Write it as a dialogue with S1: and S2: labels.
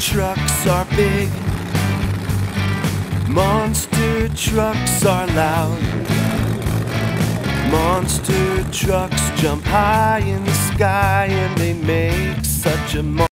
S1: trucks are big, monster trucks are loud. Monster trucks jump high in the sky and they make such a